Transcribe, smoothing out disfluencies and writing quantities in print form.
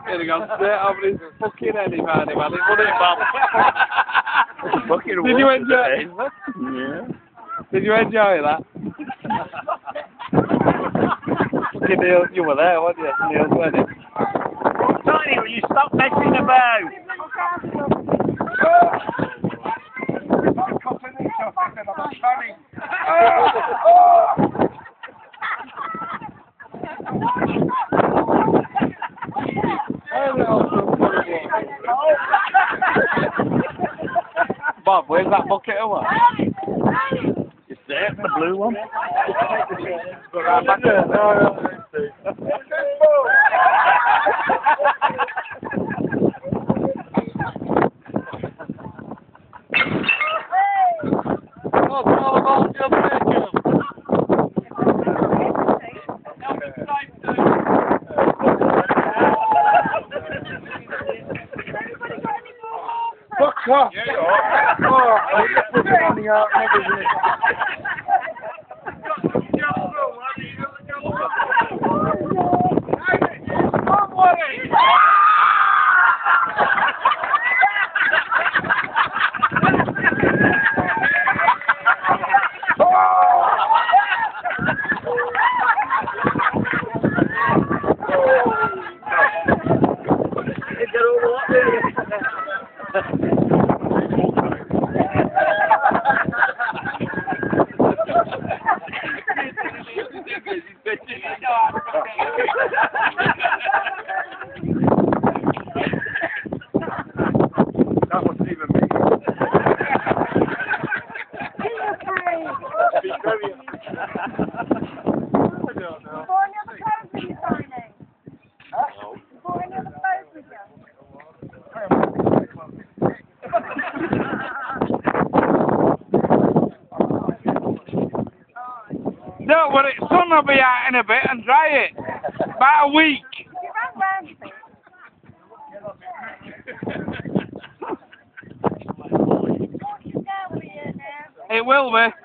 He'd have gone straight over his fucking head, man. It wouldn't it, Bob? Did you enjoy it? Yeah. Did you enjoy that? Fucking Neil, you were there, weren't you? Neil's wedding. Tiny, will you stop messing about? Bob, where's that bucket of what? It's there, the blue one. Fuck off! Oh, I'm just putting it on the art magazine. That wasn't even me. No, well, the sun will be out in a bit and dry it. About a week. It will be.